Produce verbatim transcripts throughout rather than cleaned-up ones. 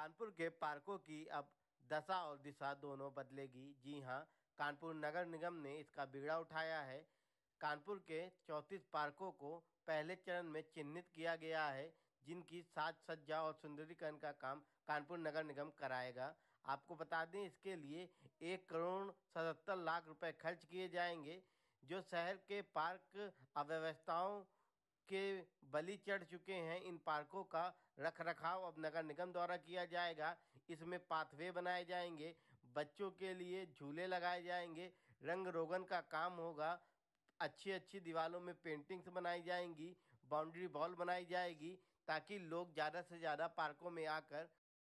कानपुर के पार्कों की अब दशा और दिशा दोनों बदलेगी। जी हां, कानपुर नगर निगम ने इसका बीड़ा उठाया है। कानपुर के चौंतीस पार्कों को पहले चरण में चिन्हित किया गया है, जिनकी साज सज्जा और सुंदरीकरण का काम कानपुर नगर निगम कराएगा। आपको बता दें, इसके लिए एक करोड़ सतहत्तर लाख रुपए खर्च किए जाएंगे। जो शहर के पार्क अव्यवस्थाओं के बलि चढ़ चुके हैं, इन पार्कों का रख रखाव अब नगर निगम द्वारा किया जाएगा। इसमें पाथवे बनाए जाएंगे, बच्चों के लिए झूले लगाए जाएंगे, रंग रोगन का काम होगा, अच्छी अच्छी दीवारों में पेंटिंग्स बनाई जाएंगी, बाउंड्री वॉल बनाई जाएगी, ताकि लोग ज़्यादा से ज़्यादा पार्कों में आकर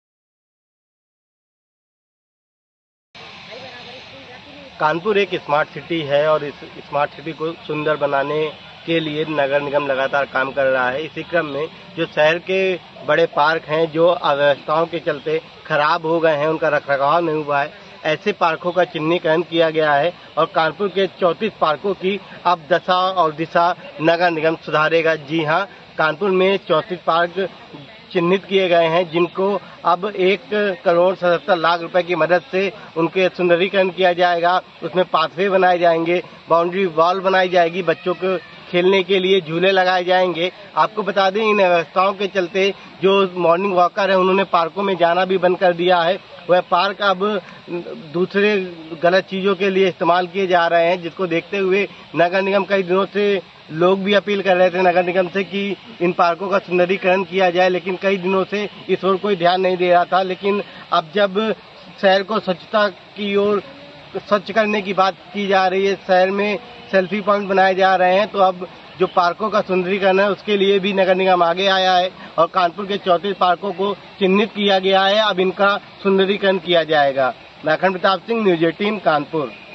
कानपुर एक स्मार्ट सिटी है और इस स्मार्ट सिटी को सुंदर बनाने के लिए नगर निगम लगातार काम कर रहा है। इसी क्रम में जो शहर के बड़े पार्क हैं जो अव्यवस्थाओं के चलते खराब हो गए हैं, उनका रखरखाव नहीं हुआ है, ऐसे पार्कों का चिन्हीकरण किया गया है और कानपुर के चौंतीस पार्कों की अब दशा और दिशा नगर निगम सुधारेगा। जी हां, कानपुर में चौंतीस पार्क चिन्हित किए गए हैं, जिनको अब एक करोड़ सतहत्तर लाख रुपए की मदद से उनके सुंदरीकरण किया जाएगा। उसमें पाथवे बनाए जाएंगे, बाउंड्री वॉल बनाई जाएगी, बच्चों को खेलने के लिए झूले लगाए जाएंगे। आपको बता दें, इन व्यवस्थाओं के चलते जो मॉर्निंग वॉकर है उन्होंने पार्कों में जाना भी बंद कर दिया है। वह पार्क अब दूसरे गलत चीजों के लिए इस्तेमाल किए जा रहे हैं, जिसको देखते हुए नगर निगम कई दिनों से लोग भी अपील कर रहे थे नगर निगम से कि इन पार्कों का सुंदरीकरण किया जाए, लेकिन कई दिनों से इस ओर कोई ध्यान नहीं दे रहा था। लेकिन अब जब शहर को स्वच्छता की ओर स्वच्छ करने की बात की जा रही है, शहर में सेल्फी पॉइंट बनाए जा रहे हैं, तो अब जो पार्कों का सुंदरीकरण है उसके लिए भी नगर निगम आगे आया है और कानपुर के चौंतीस पार्कों को चिन्हित किया गया है। अब इनका सुंदरीकरण किया जाएगा। मैं अखंड प्रताप सिंह, न्यूज़ अठारह कानपुर।